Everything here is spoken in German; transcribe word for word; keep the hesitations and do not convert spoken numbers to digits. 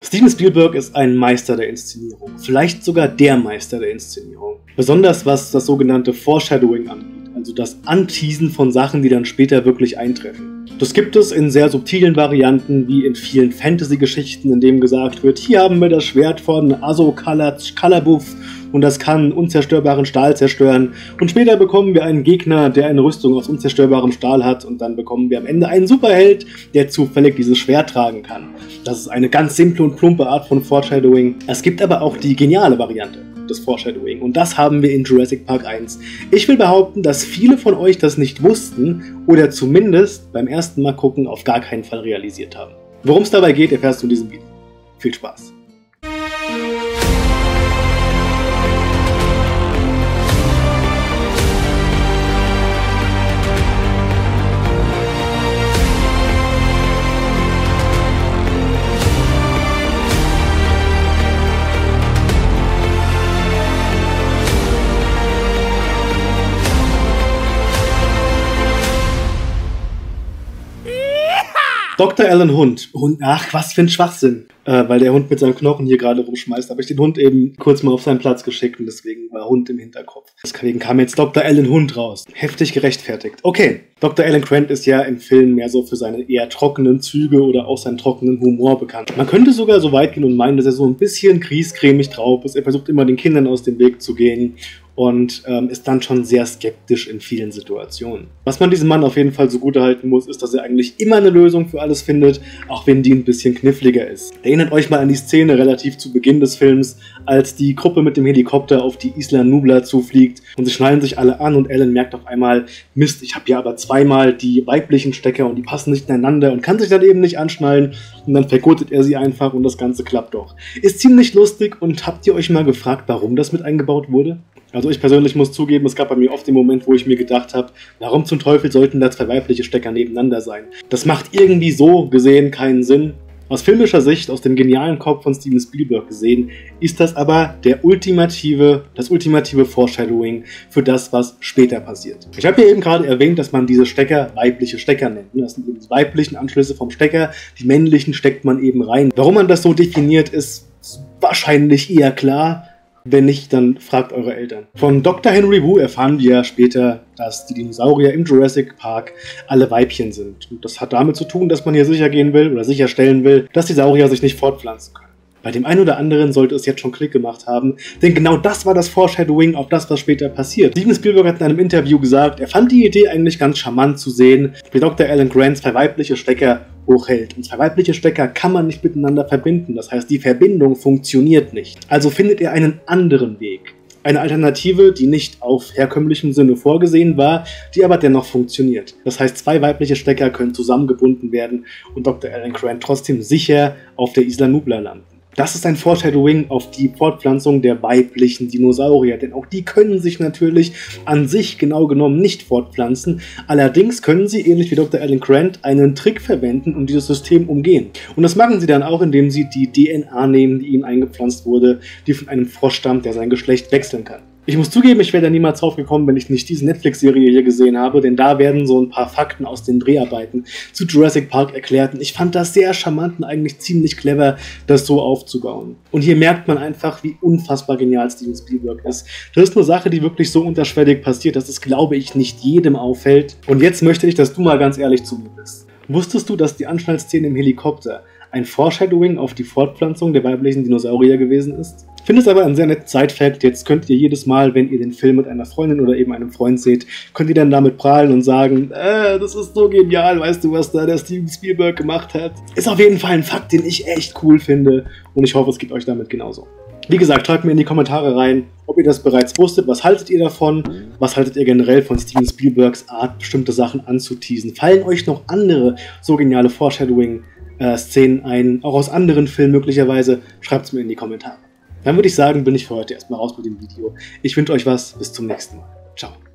Steven Spielberg ist ein Meister der Inszenierung, vielleicht sogar der Meister der Inszenierung. Besonders was das sogenannte Foreshadowing angeht, also das Anteasen von Sachen, die dann später wirklich eintreffen. Das gibt es in sehr subtilen Varianten, wie in vielen Fantasy-Geschichten, in dem gesagt wird, hier haben wir das Schwert von Azo-Calabuff und das kann unzerstörbaren Stahl zerstören. Und später bekommen wir einen Gegner, der eine Rüstung aus unzerstörbarem Stahl hat, und dann bekommen wir am Ende einen Superheld, der zufällig dieses Schwert tragen kann. Das ist eine ganz simple und plumpe Art von Foreshadowing. Es gibt aber auch die geniale Variante des Foreshadowing, und das haben wir in Jurassic Park eins. Ich will behaupten, dass viele von euch das nicht wussten oder zumindest beim ersten Mal gucken auf gar keinen Fall realisiert haben. Worum es dabei geht, erfährst du in diesem Video. Viel Spaß! Doktor Alan Hund. Hund. Ach, was für ein Schwachsinn. Äh, weil der Hund mit seinen Knochen hier gerade rumschmeißt. Habe ich den Hund eben kurz mal auf seinen Platz geschickt und deswegen war Hund im Hinterkopf. Deswegen kam jetzt Doktor Alan Hund raus. Heftig gerechtfertigt. Okay. Doktor Alan Grant ist ja im Film mehr so für seine eher trockenen Züge oder auch seinen trockenen Humor bekannt. Man könnte sogar so weit gehen und meinen, dass er so ein bisschen griesgrämig drauf ist. Er versucht immer den Kindern aus dem Weg zu gehen und ähm, ist dann schon sehr skeptisch in vielen Situationen. Was man diesem Mann auf jeden Fall zugutehalten muss, ist, dass er eigentlich immer eine Lösung für alles findet, auch wenn die ein bisschen kniffliger ist. Erinnert euch mal an die Szene relativ zu Beginn des Films, als die Gruppe mit dem Helikopter auf die Isla Nublar zufliegt und sie schnallen sich alle an und Alan merkt auf einmal, Mist, ich habe ja aber zweimal die weiblichen Stecker und die passen nicht ineinander und kann sich dann eben nicht anschnallen und dann vergurtet er sie einfach und das Ganze klappt doch. Ist ziemlich lustig, und habt ihr euch mal gefragt, warum das mit eingebaut wurde? Also ich persönlich muss zugeben, es gab bei mir oft den Moment, wo ich mir gedacht habe, warum zum Teufel sollten da zwei weibliche Stecker nebeneinander sein? Das macht irgendwie so gesehen keinen Sinn. Aus filmischer Sicht, aus dem genialen Kopf von Steven Spielberg gesehen, ist das aber der ultimative, das ultimative Foreshadowing für das, was später passiert. Ich habe ja eben gerade erwähnt, dass man diese Stecker weibliche Stecker nennt. Das sind eben die weiblichen Anschlüsse vom Stecker, die männlichen steckt man eben rein. Warum man das so definiert, ist wahrscheinlich eher klar. Wenn nicht, dann fragt eure Eltern. Von Doktor Henry Wu erfahren wir später, dass die Dinosaurier im Jurassic Park alle Weibchen sind. Und das hat damit zu tun, dass man hier sicher gehen will oder sicherstellen will, dass die Saurier sich nicht fortpflanzen können. Bei dem einen oder anderen sollte es jetzt schon Klick gemacht haben, denn genau das war das Foreshadowing auf das, was später passiert. Steven Spielberg hat in einem Interview gesagt, er fand die Idee eigentlich ganz charmant zu sehen, wie Doktor Alan Grant zwei weibliche Stecker hochhält. Und zwei weibliche Stecker kann man nicht miteinander verbinden, das heißt, die Verbindung funktioniert nicht. Also findet er einen anderen Weg. Eine Alternative, die nicht auf herkömmlichem Sinne vorgesehen war, die aber dennoch funktioniert. Das heißt, zwei weibliche Stecker können zusammengebunden werden und Doktor Alan Grant trotzdem sicher auf der Isla Nublar landen. Das ist ein Foreshadowing auf die Fortpflanzung der weiblichen Dinosaurier, denn auch die können sich natürlich an sich genau genommen nicht fortpflanzen. Allerdings können sie, ähnlich wie Doktor Alan Grant, einen Trick verwenden und dieses System umgehen. Und das machen sie dann auch, indem sie die D N A nehmen, die ihnen eingepflanzt wurde, die von einem Frosch stammt, der sein Geschlecht wechseln kann. Ich muss zugeben, ich wäre da niemals drauf gekommen, wenn ich nicht diese Netflix-Serie hier gesehen habe, denn da werden so ein paar Fakten aus den Dreharbeiten zu Jurassic Park erklärt und ich fand das sehr charmant und eigentlich ziemlich clever, das so aufzubauen. Und hier merkt man einfach, wie unfassbar genial Steven Spielberg ist. Das ist eine Sache, die wirklich so unterschwellig passiert, dass es, glaube ich, nicht jedem auffällt. Und jetzt möchte ich, dass du mal ganz ehrlich zu mir bist. Wusstest du, dass die Anschnallszene im Helikopter ein Foreshadowing auf die Fortpflanzung der weiblichen Dinosaurier gewesen ist? Ich finde es aber ein sehr netter Side-Fact. Jetzt könnt ihr jedes Mal, wenn ihr den Film mit einer Freundin oder eben einem Freund seht, könnt ihr dann damit prahlen und sagen, äh, das ist so genial, weißt du, was da der Steven Spielberg gemacht hat? Ist auf jeden Fall ein Fakt, den ich echt cool finde und ich hoffe, es geht euch damit genauso. Wie gesagt, schreibt mir in die Kommentare rein, ob ihr das bereits wusstet, was haltet ihr davon, was haltet ihr generell von Steven Spielbergs Art, bestimmte Sachen anzuteasen. Fallen euch noch andere so geniale Foreshadowing-Szenen ein, auch aus anderen Filmen möglicherweise, schreibt es mir in die Kommentare. Dann würde ich sagen, bin ich für heute erstmal raus mit dem Video. Ich wünsche euch was, bis zum nächsten Mal. Ciao.